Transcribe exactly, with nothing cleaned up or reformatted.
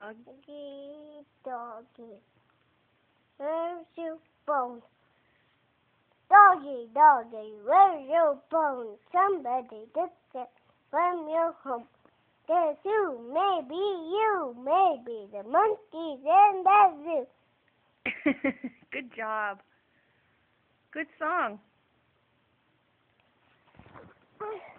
Doggy, doggy, where's your bone? Doggy, doggy, where's your bone? Somebody took it from your home. Guess who? Maybe you, maybe the monkeys in the zoo. Good job. Good song.